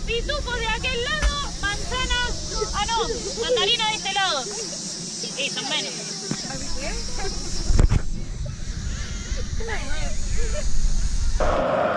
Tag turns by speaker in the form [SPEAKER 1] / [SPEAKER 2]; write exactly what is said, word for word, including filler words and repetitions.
[SPEAKER 1] pitufo de aquel lado, manzana, ah no, mandarina de este lado. Y son menos.
[SPEAKER 2] ¿Así qué?